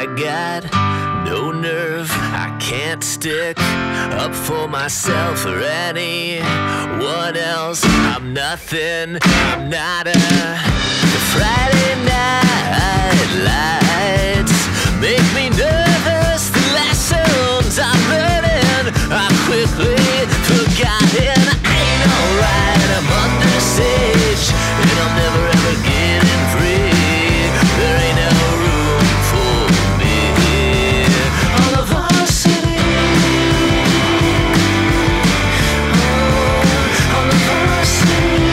I got no nerve, I can't stick up for myself or anyone else. I'm nothing, I'm not a Friday night lights make me nervous. The lessons I'm learning I'm quickly forgotten. I ain't alright, I'm under siege, and I'm never ever getting free. There ain't no room for me on the varsity. Oh, on the varsity.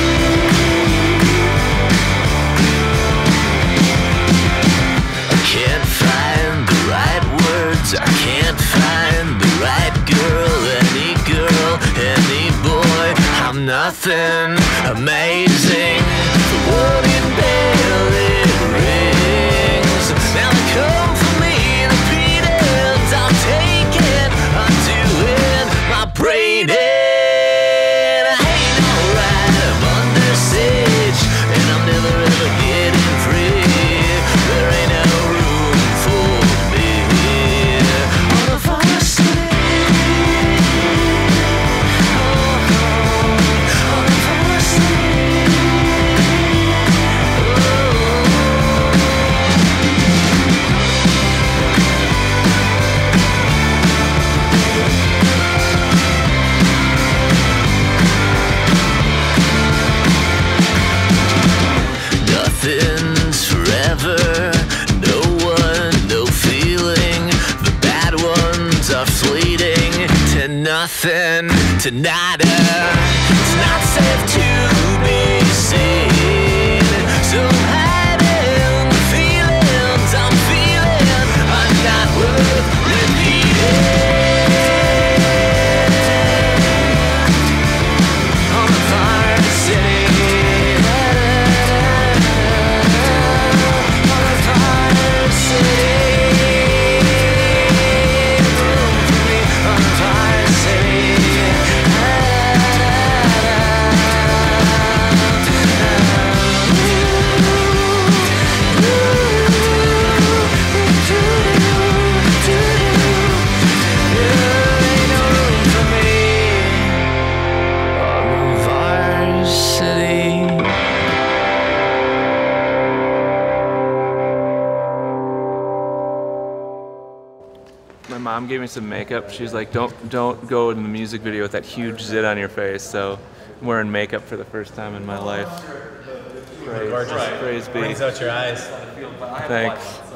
I can't find the right words, I can't find the right girl, any boy. I'm nothing amazing, the world in barely rings. Now they come for me, the beatings I'm taking, I'm doing my brain in. I ain't alright, I'm under siege, and I'm never ever getting free. There ain't no room for me on the varsity. Nothing's forever, no one, no feeling. The bad ones are fleeting to nothing, to nada. It's not safe to be seen, so I'm hiding the feelings I'm feeling. I'm not worth repeating on the varsity. Mom gave me some makeup. She's like, don't go in the music video with that huge zit on your face. So I'm wearing makeup for the first time in my life. Praise be. Brings out your eyes. Thanks.